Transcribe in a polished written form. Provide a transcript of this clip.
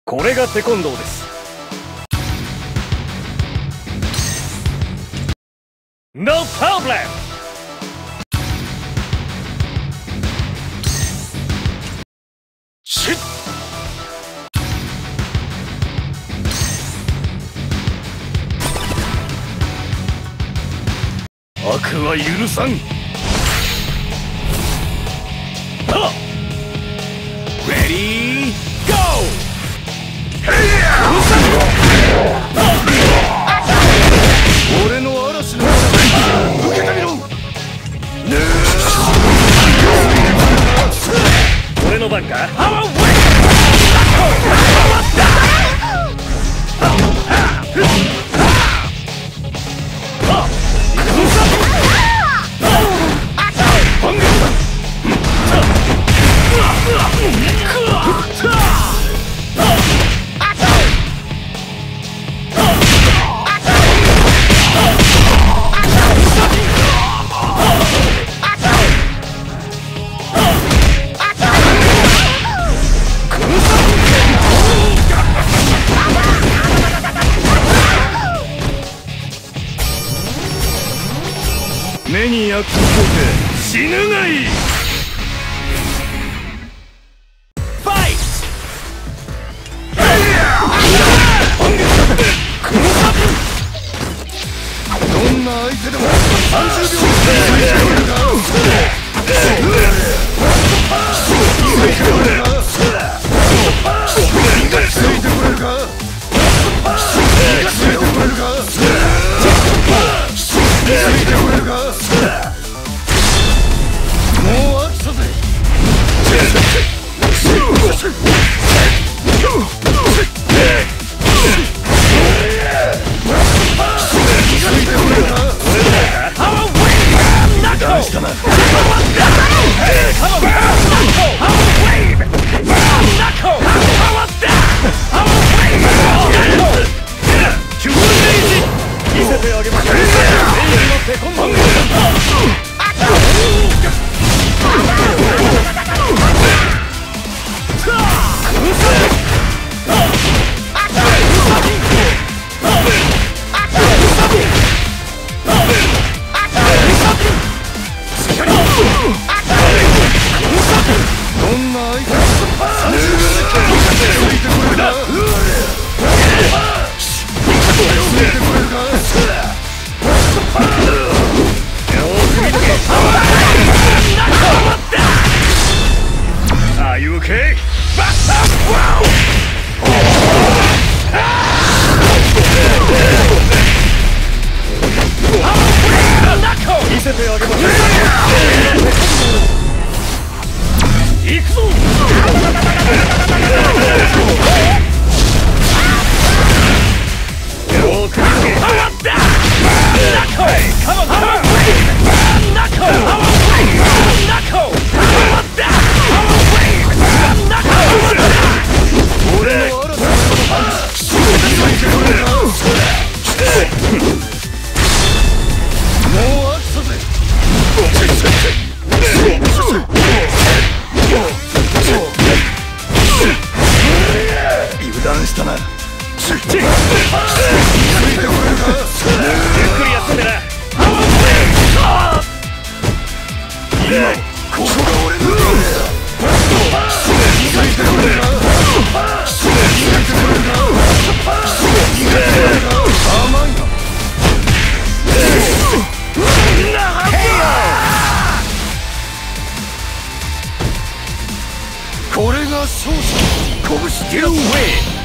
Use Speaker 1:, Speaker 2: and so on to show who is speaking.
Speaker 1: これがテコンドーです。No problem! シッ！悪は許さん。はっ！ Ready, go! 俺の嵐の受けてみろ。俺の番か。目に焼き付けて死ぬがいい。ファイト！どんな相手でも30秒もう飽きたぜ。騙したな。見せてあげましょう。テコンドー。どんな相手もAre you okay? 見せてあげましょう。行くぞ。よく見つけ。油断したな。ゆっくり休んでな。今ここが俺のこれが勝者。拳ゲロウェイ。